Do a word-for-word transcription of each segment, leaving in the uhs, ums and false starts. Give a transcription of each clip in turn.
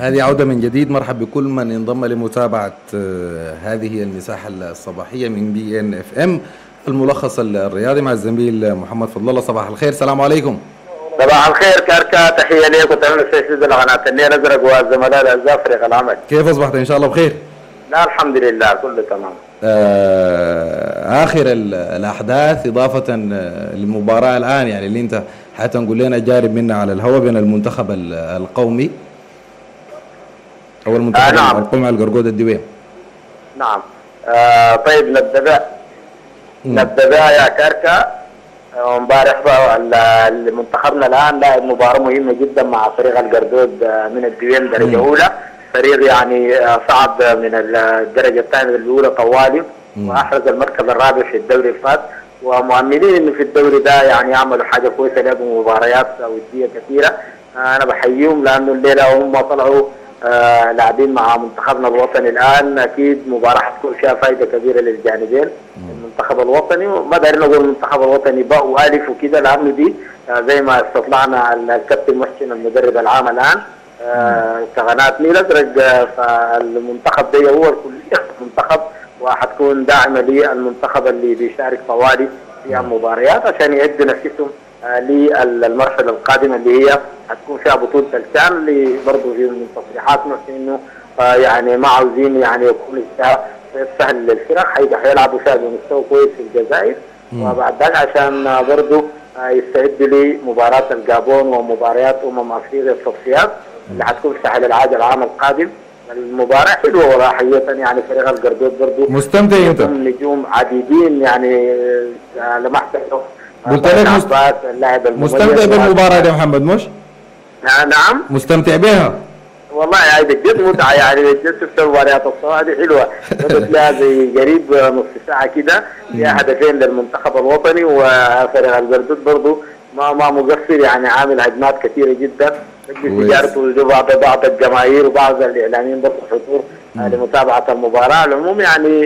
هذه عودة من جديد. مرحب بكل من انضم لمتابعة هذه المساحة الصباحية من بي ان اف ام، الملخص الرياضي مع الزميل محمد فضل الله. صباح الخير، السلام عليكم. صباح الخير كاركا، تحية ليك وتمام السيد القناة النيل الازرق والزملاء الاعزاء فريق العمل. كيف اصبحت؟ ان شاء الله بخير. لا الحمد لله كله تمام. آه اخر الاحداث اضافة للمباراة الان، يعني اللي انت حتنقول لنا جارب منا على الهواء، بين المنتخب القومي او المنتخب آه نعم. القومي على القرقود الدوية. نعم. آه طيب نبدا نبدا يا كاركا. امبارح منتخبنا الان لاعب مباراه مهمه جدا مع فريق القردود من الدوين درجه اولى، فريق يعني صعد من الدرجه الثانيه الاولى طوالي واحرز المركز الرابع في الدوري الفات، ومؤمنين انه في الدوري ده يعني يعملوا حاجه كويسه، لعبوا مباريات وديه كثيره. انا بحييهم لانه الليله هم طلعوا آه لاعبين مع منتخبنا الوطني. الان اكيد مباراه حتكون فيها فائده كبيره للجانبين. المنتخب الوطني ما دايرين نقول المنتخب الوطني باء والف وكده، لانه دي آه زي ما استطلعنا الكابتن محسن المدرب العام الان آه كقناه نيل الازرق. آه فالمنتخب ده هو الكليه منتخب، وحتكون داعمه للمنتخب اللي بيشارك طوالي في المباريات عشان يعدوا نفسهم آه للمرحله القادمه اللي هي هتكون فيها بطوله الكان، اللي برضه في من تصريحات محسن انه آه يعني ما عاوزين يعني يكون سهل للفرق، حيلعبوا فيها بمستوى كويس في الجزائر، وبعد ذلك عشان آه برضه آه يستعدوا لمباراه الجابون ومباريات امم افريقيا التصفيات اللي حتكون في ساحل العاج العام القادم. المباراه حلوه والله حقيقه، يعني فريق القردود برضه مستمتع انت؟ نجوم عديدين يعني آه لمحت قلت لك مست... مستمتع بالمباراة دي يا محمد مش؟ نعم مستمتع بها والله يعني بجد متعة، يعني بجد شفت المباريات الصراحة دي حلوة، بدت لها زي قريب نص ساعة كده فيها هدفين للمنتخب الوطني، وفريق القردود برضه ما ما مقصر، يعني عامل هجمات كثيرة جدا تجارته بعض بعض الجماهير وبعض الإعلاميين برضه حضور لمتابعة المباراة. على العموم يعني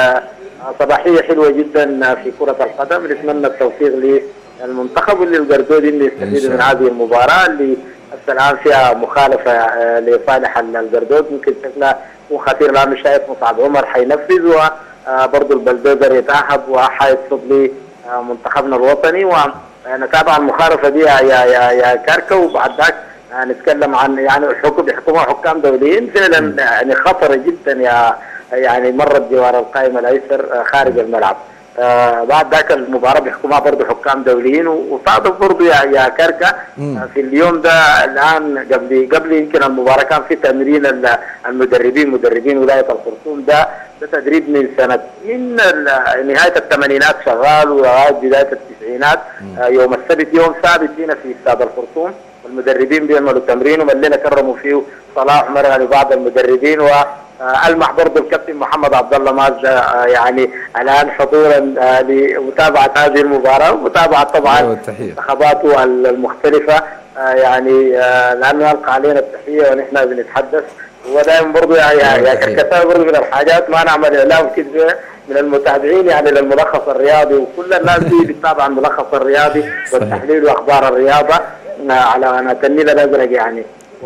صباحية حلوة جدا في كرة القدم، نتمنى التوفيق للمنتخب وللقردود انه يستفيدوا من هذه المباراة اللي هسه الان فيها مخالفة لصالح القردود، ممكن شكلها مو خطير لانه شايف مصعب عمر حينفذ، وبرضه البلدوزر يتأهب وحيصد لمنتخبنا الوطني، ونتابع المخالفة دي يا يا يا كاركا. وبعد ذاك نتكلم عن يعني الحكم بيحكمها حكام دوليين فعلا يعني خطرة جدا، يا يعني مرت جوار القائم الايسر خارج الملعب. آه بعد ذاك المباراه بيحكمها برضه حكام دوليين، وصادف برضه يا يا كركه آه في اليوم ده الان قبل قبل يمكن المباراه كان في تمرين المدربين مدربين ولايه الخرطوم. ده ده تدريب من سنه من نهايه الثمانينات شغال ولغايه بدايه التسعينات. آه يوم السبت يوم ثابت هنا في استاد الخرطوم، والمدربين بيعملوا تمرين، والليله كرموا فيه صلاح مرغني بعض المدربين، و ألمح برضه الكابتن محمد عبد الله ماز يعني الآن حضورا لمتابعة هذه المباراة، ومتابعة طبعا انتخاباته المختلفة، يعني لأنه ألقى علينا التحية ونحن بنتحدث. ودائما برضه يا كركتان برضه من الحاجات ما نعمل إعلام كذبة من المتابعين يعني للملخص الرياضي، وكل الناس دي بتتابع الملخص الرياضي والتحليل وأخبار الرياضة على قناة النيل الأزرق يعني.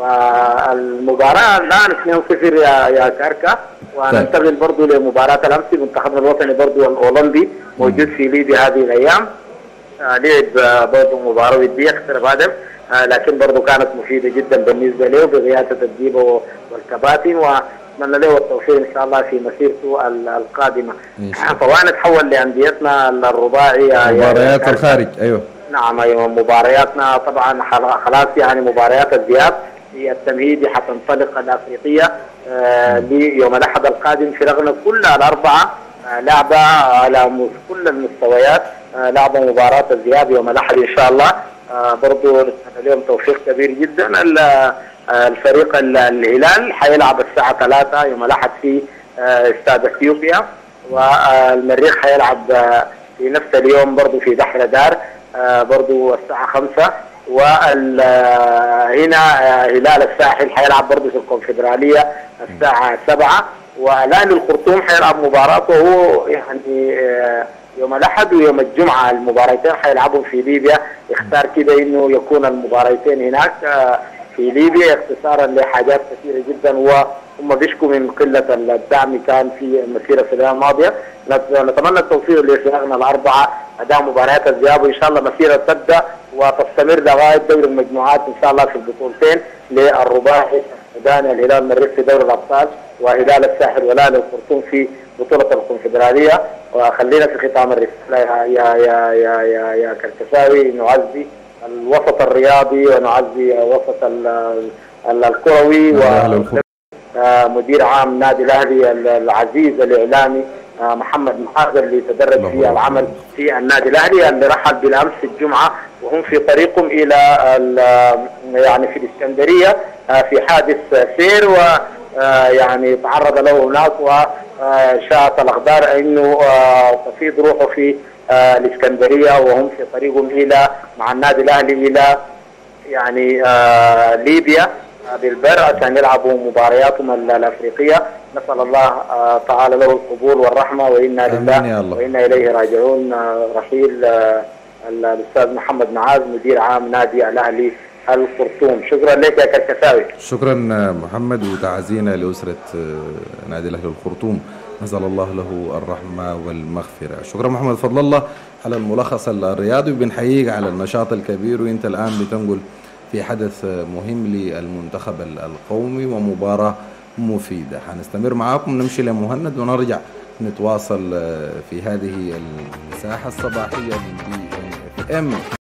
والمباراة الآن اثنين صفر يا يا كاركا، وننتقل برضه لمباراة الأمس. منتخبنا الوطني برضه الأولمبي موجود في ليبيا هذه الأيام، آه لعب برضه مباراة ودية خسر بهدف، آه لكن برضه كانت مفيدة جدا بالنسبة له بقيادة الديبة والكباتن، ونتمنى له التوفيق إن شاء الله في مسيرته القادمة. طبعا نتحول لأنديتنا الرباعي مباريات الخارج. أيوه نعم أيوه مبارياتنا طبعا خلاص يعني مباريات الذهاب في التمهيدي حتنطلق الافريقيه آه ليوم الاحد القادم. فرقنا كلها الاربعه آه لعبه على كل المستويات، آه لعبه مباراه الذهاب يوم الاحد ان شاء الله. آه برضه نتمنى لهم توفيق كبير جدا. الفريق الهلال حيلعب الساعه ثلاثة يوم الاحد في آه استاد اثيوبيا، والمريخ حيلعب آه في نفس اليوم برضه في بحر دار آه برضه الساعه خمسة. وهنا هلال الساحل حيلعب برضه في الكونفدرالية الساعة سبعة، والآن الخرطوم حيلعب مباراته هو يعني يوم الأحد ويوم الجمعة، المباراتين حيلعبهم في ليبيا. يختار كده إنه يكون المباراتين هناك في ليبيا اختصارا لحاجات كثيره جدا، وهم بيشكوا من قله الدعم كان في المسيره في الايام الماضيه. نتمنى التوفيق لفرقنا الاربعه اداء مباريات الذهاب، وان شاء الله مسيره تبدا وتستمر لغايه دوري المجموعات ان شاء الله في البطولتين للرباعي السوداني الهلال المريخ في دوري الابطال، وهلال الساحل والهلال الخرطوم في بطوله الكونفدراليه. وخلينا في ختام الرساله يا يا يا يا يا, يا كركساوي نعزي الوسط الرياضي ونعزي وسط الكروي ومدير عام نادي الاهلي العزيز الاعلامي محمد محاذ اللي تدرج في العمل في النادي الاهلي، اللي رحل بالامس الجمعه وهم في طريقهم الى يعني في الاسكندريه في حادث سير، و يعني تعرض له هناك وشاءت الاخبار انه تفيض روحه في الاسكندريه، وهم في طريقهم الى مع النادي الاهلي الى يعني ليبيا بالبر عشان يلعبوا مبارياتهم الافريقيه. نسال الله تعالى له القبول والرحمه، وانا لله وانا اليه راجعون. رحيل الاستاذ محمد معاذ مدير عام نادي الاهلي الخرطوم. شكرا لك يا كركساوي. شكرا محمد، وتعزينا لاسره نادي الاهلي الخرطوم، نسال الله له الرحمه والمغفره. شكرا محمد فضل الله على الملخص الرياضي، وبنحييك على النشاط الكبير، وانت الان بتنقل في حدث مهم للمنتخب القومي ومباراة مفيدة. حنستمر معاكم، نمشي لمهند ونرجع نتواصل في هذه المساحة الصباحية من بي إن إف إم.